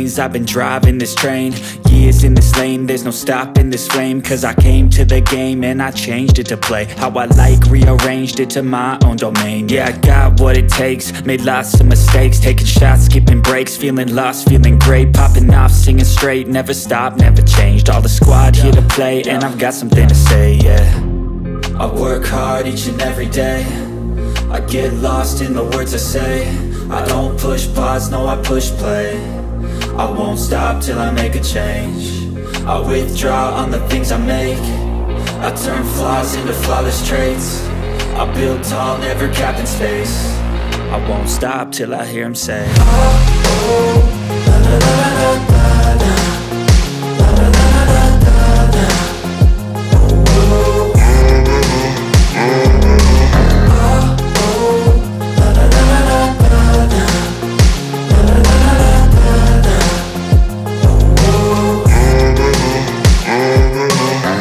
lanes, I've been driving this train. Years in this lane, there's no stopping this flame. Cause I came to the game and I changed it to play how I like, rearranged it to my own domain. Yeah, I got what it takes, made lots of mistakes, taking shots, skipping breaks, feeling lost, feeling great, popping off, singing straight, never stopped, never changed. All the squad here to play, and I've got something to say, yeah. I work hard each and every day, I get lost in the words I say. I don't push pause, no I push play. I won't stop till I make a change. I withdraw on the things I make. I turn flaws into flawless traits. I build tall, never capped in space. I won't stop till I hear him say, oh, oh, la, la, la, la, la.